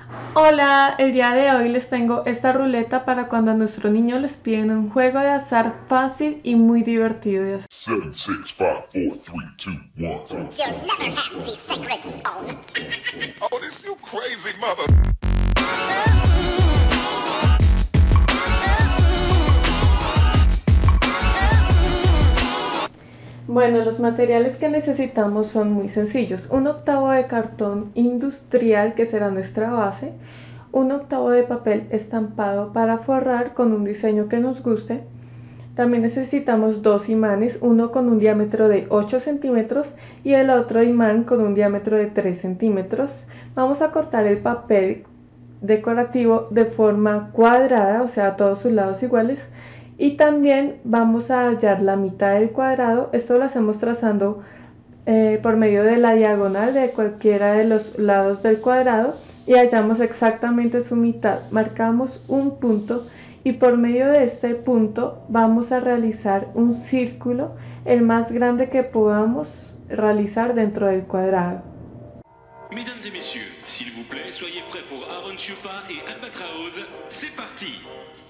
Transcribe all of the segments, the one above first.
Hola, el día de hoy les tengo esta ruleta para cuando a nuestro niño les piden un juego de azar fácil y muy divertido de hacer. 7, 6, 5, 4, 3, 2, 1. You'll never have the sacred stone. Oh, this you crazy mother. Bueno, los materiales que necesitamos son muy sencillos. Un octavo de cartón industrial, que será nuestra base. Un octavo de papel estampado para forrar con un diseño que nos guste. También necesitamos dos imanes, uno con un diámetro de 8 centímetros y el otro imán con un diámetro de 3 centímetros. Vamos a cortar el papel decorativo de forma cuadrada, o sea, a todos sus lados iguales. Y también vamos a hallar la mitad del cuadrado. Esto lo hacemos trazando por medio de la diagonal de cualquiera de los lados del cuadrado y hallamos exactamente su mitad. Marcamos un punto y por medio de este punto vamos a realizar un círculo, el más grande que podamos realizar dentro del cuadrado. Mesdames et messieurs, s'il vous plaît, soyez prêts pour Aaron Chupa et Albatraoz. C'est parti!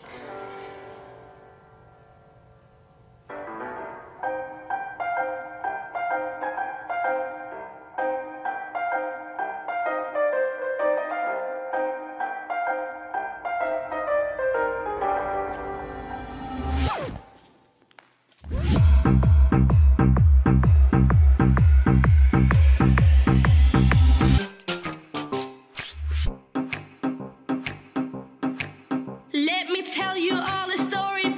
Let me tell you all a story.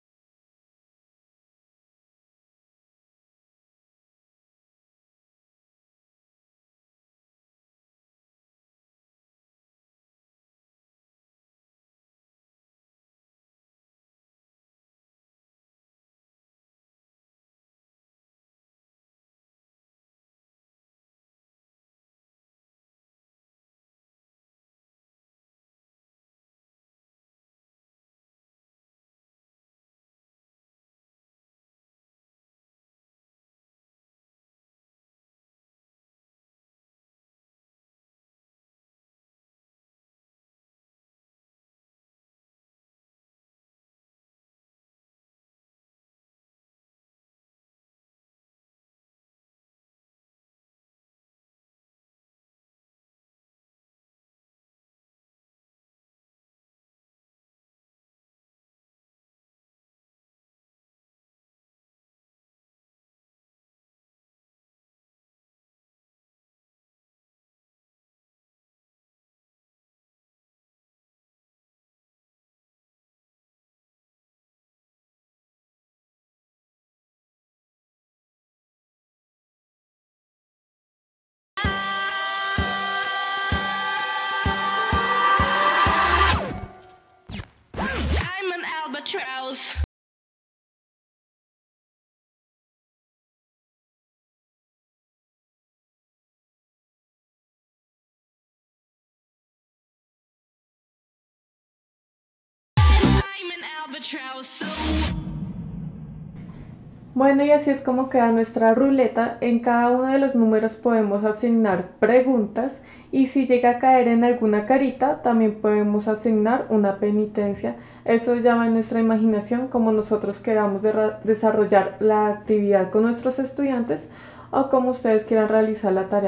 I'm an albatross. I'm an albatross. Bueno, y así es como queda nuestra ruleta. En cada uno de los números podemos asignar preguntas y si llega a caer en alguna carita, también podemos asignar una penitencia. Eso ya va en nuestra imaginación, como nosotros queramos desarrollar la actividad con nuestros estudiantes o como ustedes quieran realizar la tarea.